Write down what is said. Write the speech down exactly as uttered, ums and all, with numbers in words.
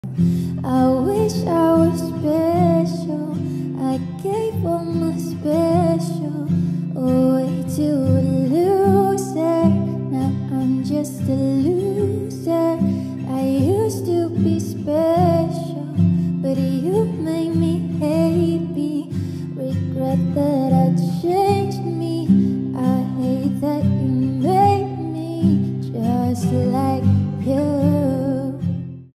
I wish I was special. I gave all my special away to a loser. Now I'm just a loser.